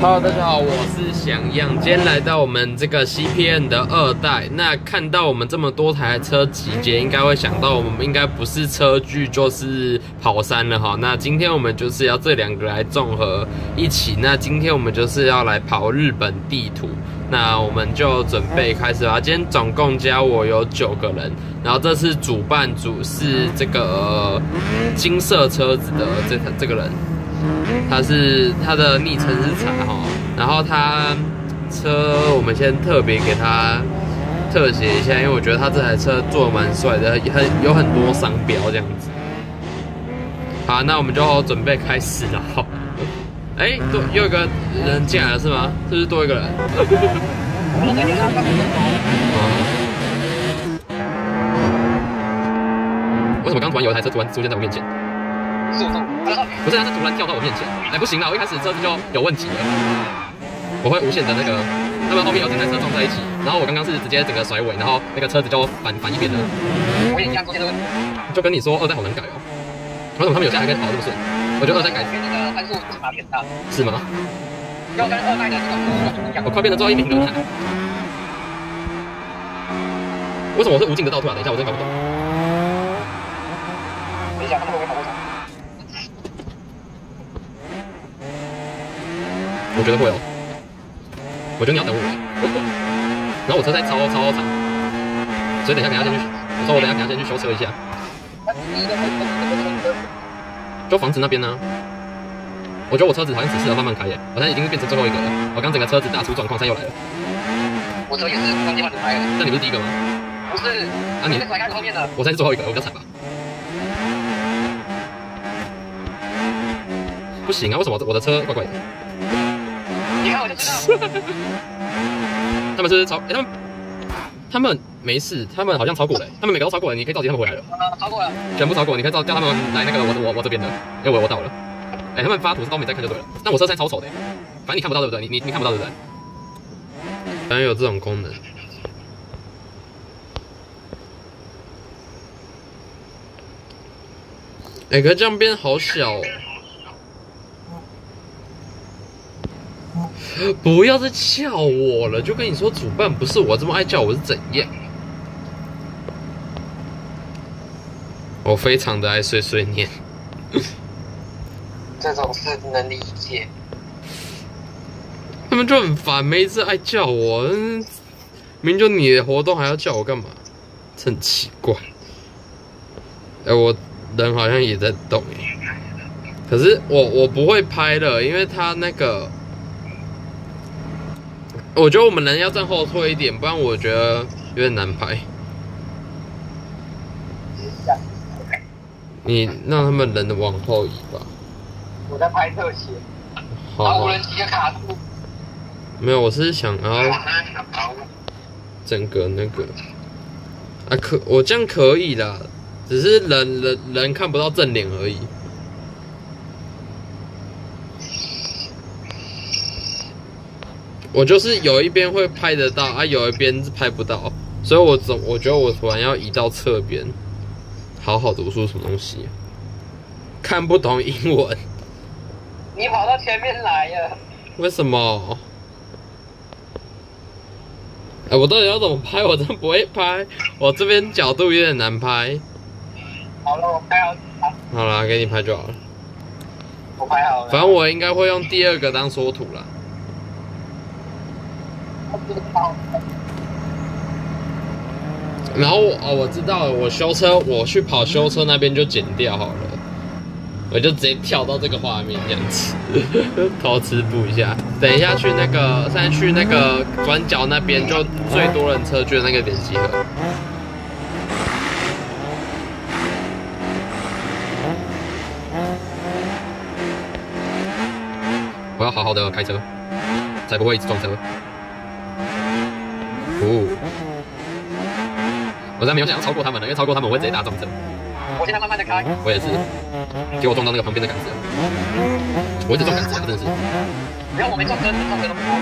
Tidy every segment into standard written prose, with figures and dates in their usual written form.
Hello， 大家好，我是翔样，今天来到我们这个 CPN 的2代。那看到我们这么多台车集结，应该会想到我们应该不是车距就是跑山了哈。那今天我们就是要这两个来综合一起。那今天我们就是要来跑日本地图。那我们就准备开始吧。今天总共加我有9个人，然后这次主办组是这个金色车子的这个人。他的昵称是彩哈，然后他车我们先特别给他特写一下，因为我觉得他这台车做得蛮帅的，有很多商标这样子。好，那我们就准备开始了。哎，又有一个人进来了是吗？是不是多一个人？为什么刚突然有一台车突然出现在我面前？不是，他是突然跳到我面前，哎，不行了，我一开始车子就有问题了，我会无限的那个，他们后面有整台车撞在一起，然后我刚刚是直接整个甩尾，然后那个车子就反一边了。我也一样出现这个问题，就跟你说2代好难改哦，为什么他们有些还可以跑这么顺？我觉得2代改，那个参数差别很大，是吗？要跟2代的这种不一样，我快变成最后1名了。为什么我是无尽的倒退啊？等一下，我真搞不懂。等一下，他们会不会跑过场？我觉得会哦，我觉得你要等我，然后我车在超长，所以等一下先去，我说我等一下先去修车一下，就房子那边呢、我觉得我车子好像只适合慢慢开耶，我现在已经变成最后一个了，我刚整个车子打出状况，现在又来了。我车也是刚接换轮胎了，那你不是第一个吗？不是，啊你甩开后面的，我才是最后一个，我比较惨吧？不行啊，为什么我的车怪怪的？你看我就知道，他们是超，他们没事，他们好像超过了，他们每个都超过了，你可以召集他们回来了。超过了，全部超过，你可以叫他们来那个我这边的，因为我到了。哎，他们发图是都没在看就对了，但我车现在超丑的，反正你看不到对不对？你看不到对不对？反正有这种功能。哎，可是这样变好小哦。不要再叫我了，就跟你说主办不是我，这么爱叫我是怎样？我非常的爱碎碎念， 这种事能理解。 他们就很烦，每一次爱叫我，明明就你的活动还要叫我干嘛？真很奇怪。哎，我人好像也在动哎，可是我不会拍了，因为他那个。我觉得我们人要站后退一点，不然我觉得有点难拍。你让他们人往后移吧。 我在拍特写。 好。 无人机的卡住。 没有，我是想要整个那个啊，我这样可以啦，只是人看不到正脸而已。我就是有一边会拍得到啊，有一边是拍不到，所以我觉得我突然要移到侧边，好好读书什么东西，看不懂英文。 你跑到前面来了。 为什么？哎，我到底要怎么拍？我真的不会拍，我这边角度有点难拍。 好了，我拍好。 好啦，给你拍就好了。 我拍好了。 反正我应该会用第2个当缩图啦。然后我知道了，我修车，我去跑修车那边就剪掉好了，我就直接跳到这个画面这样子，偷吃补一下。等一下去那个，现在去那个转角那边就最多人车距的那个点集合。我要好好的开车，才不会一直撞车。我现在没有想要超过他们了，因为超过他们我会直接打撞车。 我现在慢慢的开。我也是，结果撞到那个旁边的杆子，我一直撞杆子，真的是。 没有，我没撞车，你撞车都不好。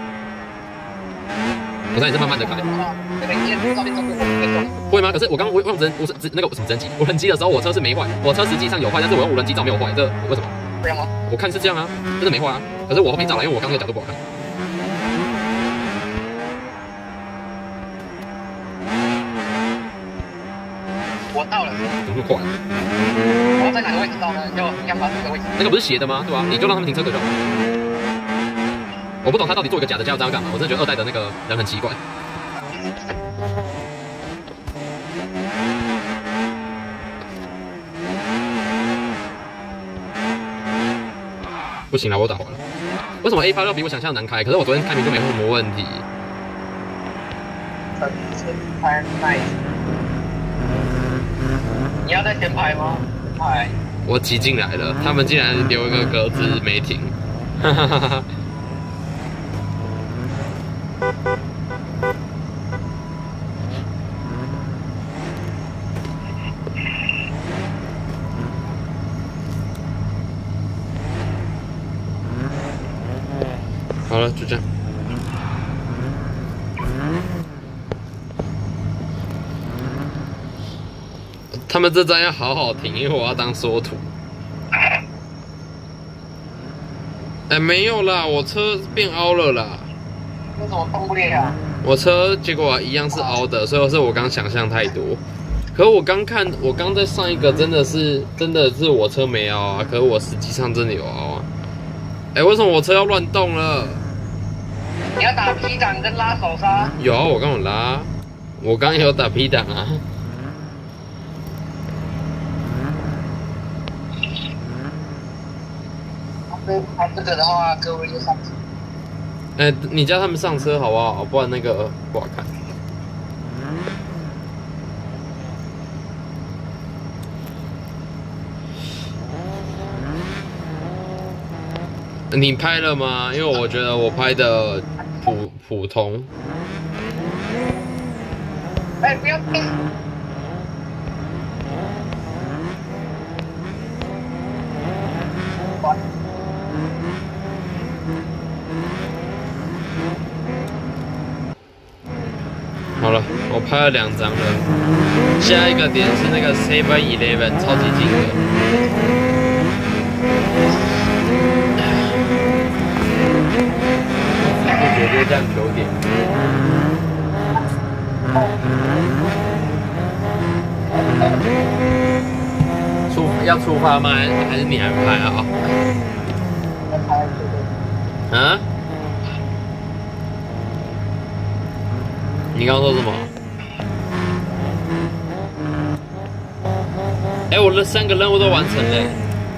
我现在也是慢慢的开。会吗？可是我用那个什么无人机的时候，我车是没坏，我车实际上有坏，但是我用无人机照没有坏，这为什么？ 这样吗？ 我看是这样啊，真的没画啊。可是我后面照了，因为我刚那个角度不好看。 我到了。 怎么那么快？ 我在哪个位置到呢？就一样把这个位置。 那个不是斜的吗？对吧？你就让他们停车格就好。我不懂他到底做一个假的加油站要干嘛？我真的觉得二代的那个人很奇怪。不行了，我打滑了。为什么 A8 要比我想象难开？可是我昨天开明就没什么问题。 拍耐。你要在前排吗？拍。 我挤进来了，他们竟然留一个格子没停。哈哈哈哈。好了，就这样。他们这站要好好停，因为我要当缩图。哎，没有啦，我车变凹了啦。 为什么动不了？ 我车结果一样是凹的，所以是我刚想象太多。可是我刚看，我刚在上一个真的是我车没凹啊，可是我实际上真的有凹啊。哎，为什么我车要乱动了？ 你要打 P 档跟拉手刹。 有啊，我刚有拉，我刚有打 P 档啊。 拍这个的话，各位就上车。 哎，你叫他们上车好不好？不然那个不好看。你拍了吗？因为我觉得我拍的普通。 哎，不要动！ 好了，我拍了2张了。下一个点是那个 7-Eleven， 超级近的。不觉得这样9点？要出发吗？还是你还拍啊？啊？你刚刚说什么？哎，我的3个任务都完成了。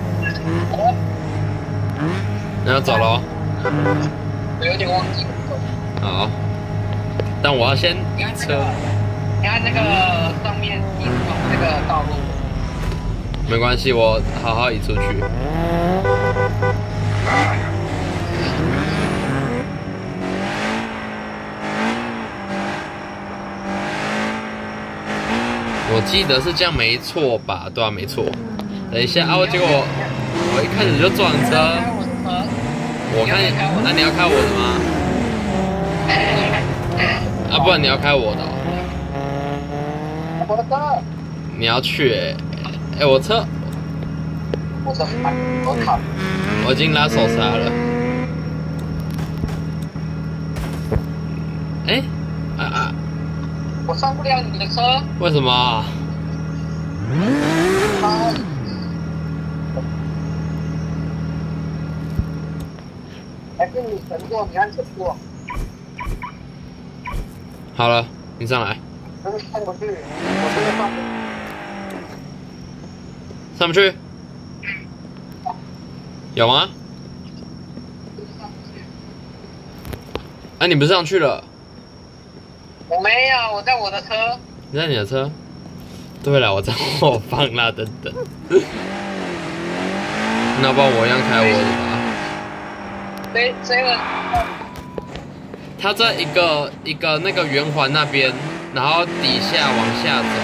那要走了。 我有点忘记。 好，但我要先车。 你看那个上面移出那个道路。 没关系，我好好移出去。我记得是这样没错吧？对啊，没错。等一下啊，结果我一开始就撞车。我看，那你要开我的吗？啊，不然你要开我的哦。 我的车。 你要去哎，我车。 我车我靠。 我已经拉手刹了。哎， 我上不了你的车。 为什么？ 还是你乘坐，你按乘坐。 好了，你上来。 真的上不去，我真的上不去。 上不去？有吗？啊，你不是上去了？ 我没有，我在我的车。 你在你的车？对了，我在后方啦，等等。那不然我一样开我的吧。 这个。 他在一个那个圆环那边，然后底下往下走。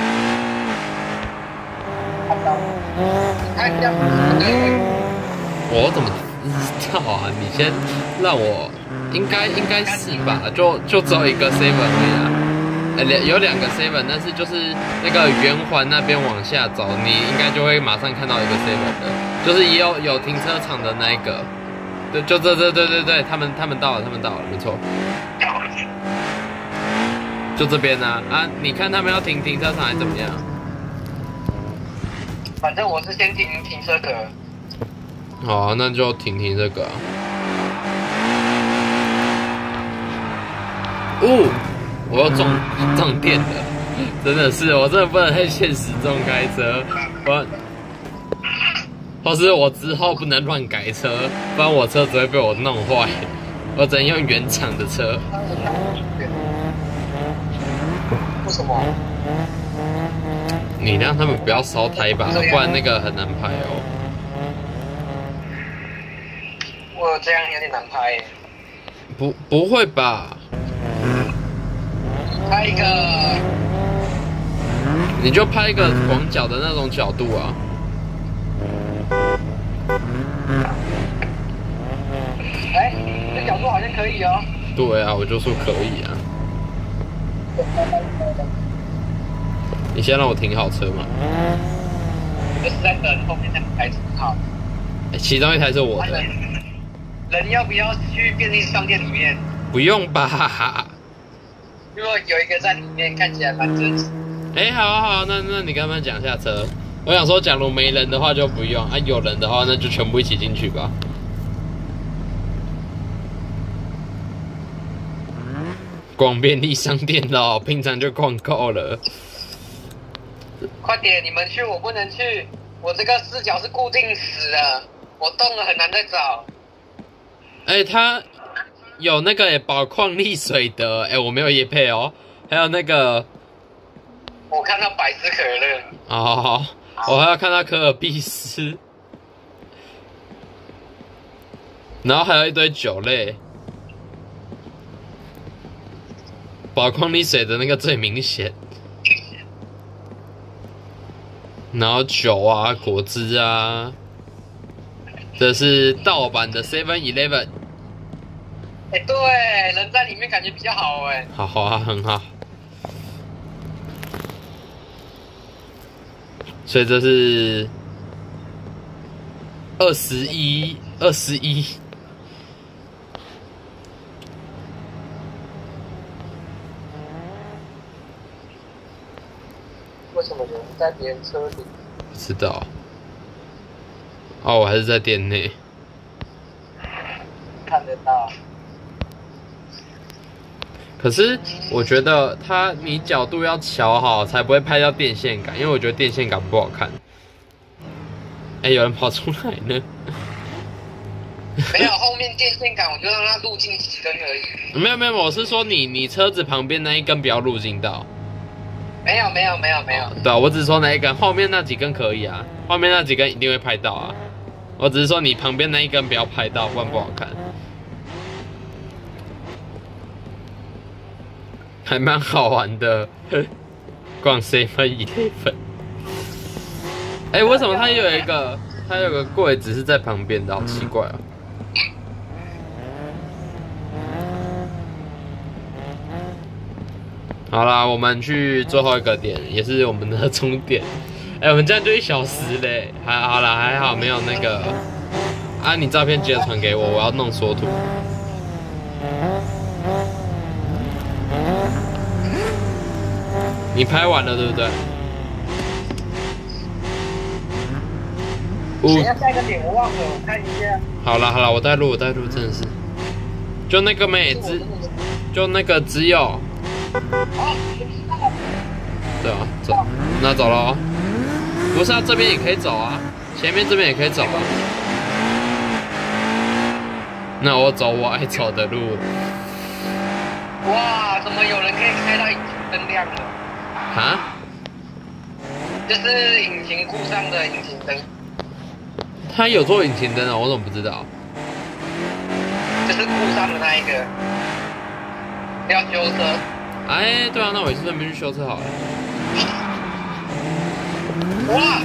看这样。 我怎么知道啊？你先让我，应该是吧？就只有一个 7 而已啊。有2个 7，但是就是那个圆环那边往下走，你应该就会马上看到一个7的。 就是也有停车场的那一个，对，就对，他们到了，没错，就这边啊，你看他们要停车场还怎么样？ 反正我是先停车格。 好，那就停这个啊。我要撞电了，真的是，我真的不能在现实中开车，或是我之后不能乱改车，不然我车子会被我弄坏。我只能用原厂的车。 为什么？ 你让他们不要烧胎吧，不然那个很难拍哦。 我这样有点难拍耶。 不会吧？ 拍一个， 你就拍一个广角的那种角度啊。 哎，这角度好像可以哦。 对啊，我就说可以啊。你先让我停好车嘛。 就是在等后面那台车好。 其中一台是我的。 人要不要去便利商店里面？ 不用吧。 如果有一个在里面，看起来蛮真实。 好，那你跟他们讲下车。我想说，假如没人的话就不用啊，有人的话那就全部一起进去吧。逛便利商店咯，平常就逛够了。 快点，你们去，我不能去，我这个视角是固定死的，我动了很难再找。 它有那个宝矿力水的，我没有业配哦，还有那个， 我看到百事可乐。 哦，我还要看到可尔必斯，然后还有一堆酒类，宝矿力水的那个最明显，然后酒啊、果汁啊，这是盗版的 7-Eleven。 对，人在里面感觉比较好好啊，很好。所以这是21。 为什么有人在别人车里？ 不知道。我还是在店内。 看得到。 可是我觉得你角度要调好，才不会拍到电线杆，因为我觉得电线杆不好看。有人跑出来呢。 没有，后面电线杆我就让它路径几根而已。 没有，我是说你车子旁边那一根不要路径到。 没有。 对啊，我只是说那一根，后面那几根可以啊，后面那几根一定会拍到啊。我只是说你旁边那一根不要拍到，不然不好看。还蛮好玩的，逛 7-Eleven。为什么它有个柜子是在旁边的，好奇怪啊！好啦，我们去最后一个点，也是我们的终点。我们这样就1小时嘞，好啦，还好没有那个你照片记得传给我，我要弄缩图。你拍完了对不对？ 等一下下一个点我忘了，我看一下。 好了，我带路，真的是，就那个就那个只有。对啊，走了哦。不是这边也可以走啊，前面这边也可以走啊。那我走我爱走的路。 哇，怎么有人可以开到引擎灯亮了？就是引擎库上的引擎灯。 他有做引擎灯啊，我怎么不知道？ 就是库上的那一个，要修车。 对啊，那我也是顺便去修车好了。 哇！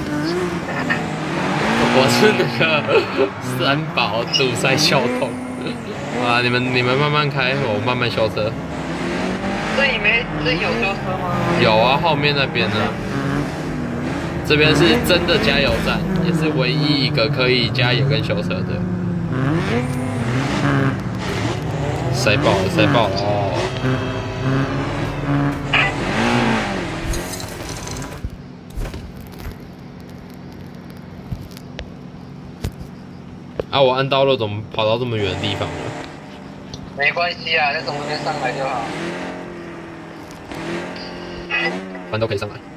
我是那个三宝堵塞交通。你们慢慢开，我慢慢修车。 这里有修车吗？ 有啊，后面那边呢。 这边是真的加油站，也是唯一一个可以加油跟修车的。塞爆了，塞爆了哦！啊，我按道路怎么跑到这么远的地方了？ 没关系啊，再从那边上来就好。 反正都可以上来。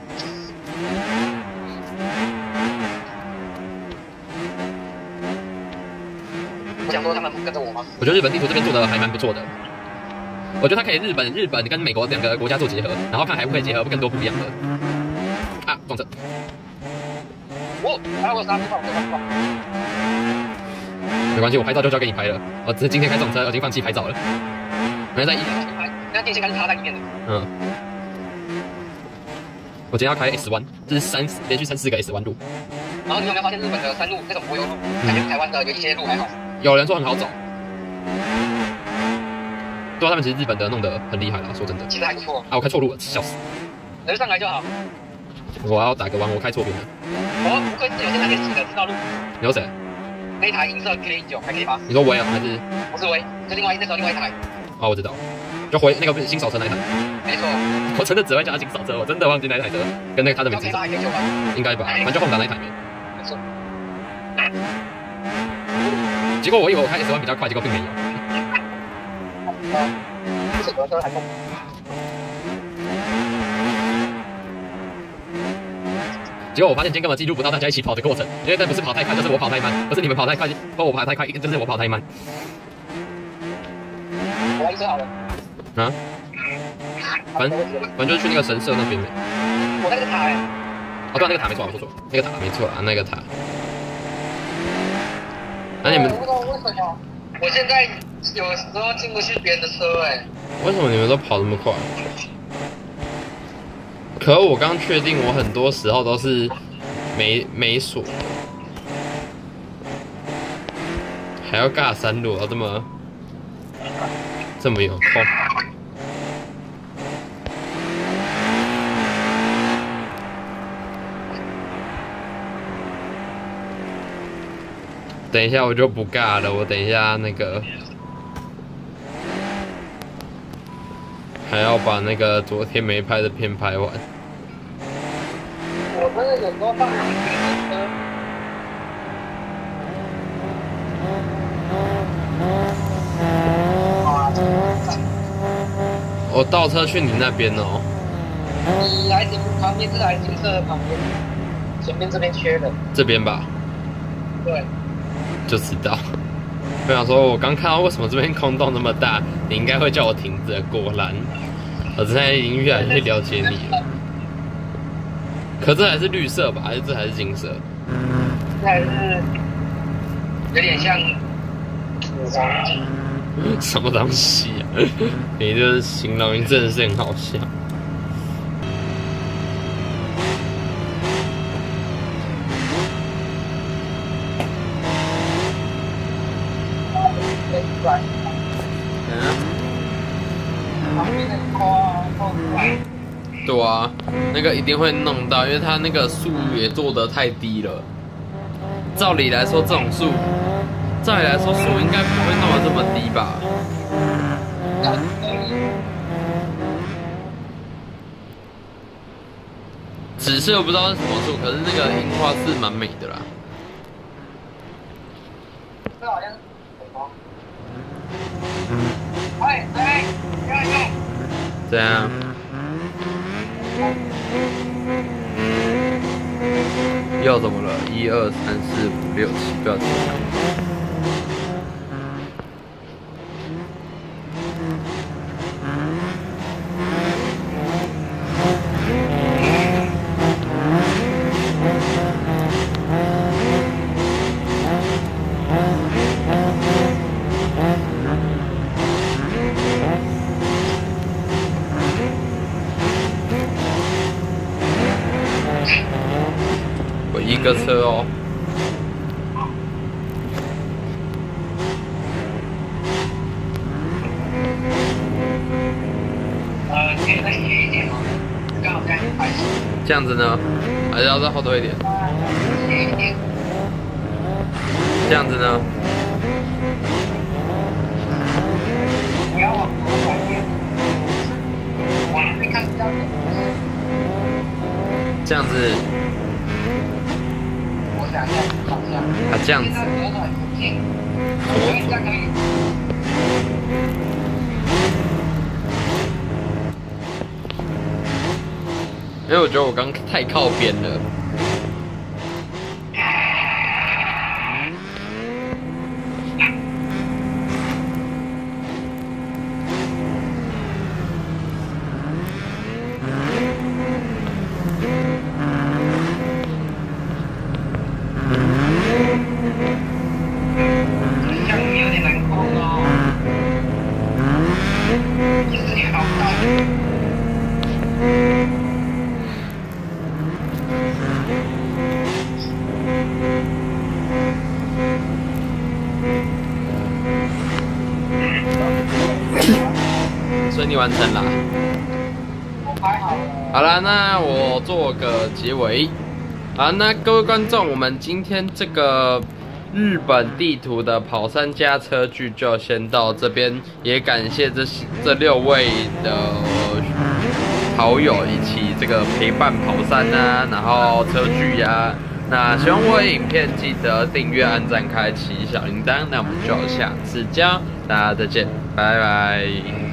我想说他们不跟着我吗？ 我觉得日本地图这边做的还蛮不错的。我觉得它可以日本跟美国两个国家做结合，然后看还不可以结合更多不一样的。啊，撞车！ 哦，还有我刹车棒， 没关系，我拍照就交给你拍了。我只是今天开这种车，我已经放弃拍照了。没在意。 那电线杆是插在里面的。 嗯。我今天要开 S 弯，这是连续3、4个 S 弯路。 然后你有没有发现日本的山路那种柏油路，感觉台湾的有一些路还好。 有人说很好走。对啊，他们其实日本的弄得很厉害啦，说真的。 其实还不错。 啊，我开错路了，笑死。 那就上来就好。 我要打个弯，我开错边了。 哦，不愧是有现在练习的，知道路。 你有谁？ 那一台银色 K9还可以发。 你说威啊还是？ 不是威，就那时候另外一台。 哦，我知道，就回那个不是新手车那一台。 没错。 我真的只会叫他新手车，我真的忘记那一台车跟那个他的名字。应该吧，反正就Honda那一台没。 没错。 结果我以为我开 S1比较快，结果并没有。 不是车还动。 结果我发现今天根本记录不到大家一起跑的过程，因为这不是跑太快，就是我跑太慢，不是你们跑太快，或我跑太快，就是我跑太慢。 我来一车好了。 啊？反正就是去那个神社那边。 我那个塔哦，对啊，那个塔没错，我说错，那个塔没错啊，那个塔。那你们？ 我不知道为什么，我现在有时候进不去别人的车为什么你们都跑那么快？可我刚确定，我很多时候都是没锁，还要尬山路，这么有空。等一下我就不尬了，我等一下那个还要把那个昨天没拍的片拍完。 我真的有时候放我倒车去你那边哦。 你来旁边这台金色的旁边，前面这边缺的。这边吧。 对。 就知道。我想说，我刚看到为什么这边空洞那么大，你应该会叫我停着。果然，我现在已经越来越了解你了。可这还是绿色吧？还是这还是金色？ 这还是有点像土黄金。 什么东西啊？你这形容真的是很好笑。对啊，那个一定会弄到，因为它那个树也做得太低了。照理来说，这种树，照理来说树应该不会弄得这么低吧？紫色不知道是什么树，可是那个樱花是蛮美的啦。 这好像是这样。又怎么了？1、2、3、4、5、6、7，不要紧。一个车哦。 可以再斜一点哦，刚好在拍摄。 这样子呢，还是要再后退一点。这样子呢？ 不要往左转点。我还没看到。 这样子。 我想一下方向。 啊，这样子。 左转进。这样可以。 因为我觉得我刚太靠边了。 这样有点难控哦。其实你好大。 顺利完成啦。 我拍好了。 好啦，那我做个结尾。好，那各位观众，我们今天这个日本地图的跑山家车距就先到这边，也感谢这6位的好友一起这个陪伴跑山啊，然后车距啊。那喜欢我的影片，记得订阅、按赞、开启小铃铛。那我们就下次见，大家再见，拜拜。